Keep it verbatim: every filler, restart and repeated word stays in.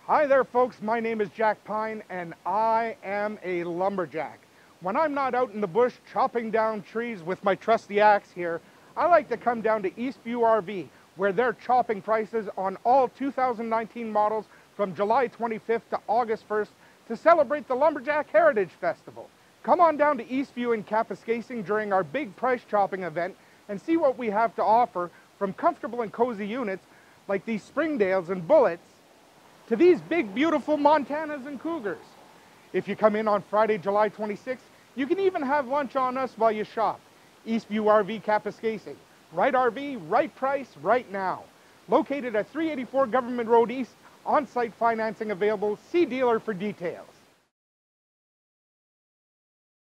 Hi there folks, my name is Jack Pine and I am a lumberjack. When I'm not out in the bush chopping down trees with my trusty axe here, I like to come down to Eastview R V where they're chopping prices on all two thousand nineteen models from July twenty-fifth to August first to celebrate the Lumberjack Heritage Festival. Come on down to Eastview in Kapuskasing during our big price chopping event and see what we have to offer, from comfortable and cozy units like these Springdales and Bullets to these big beautiful Montanas and Cougars. If you come in on Friday, July twenty-sixth, you can even have lunch on us while you shop. Eastview R V Kapuskasing. Right R V, right price, right now. Located at three eighty-four Government Road East, on-site financing available. See dealer for details.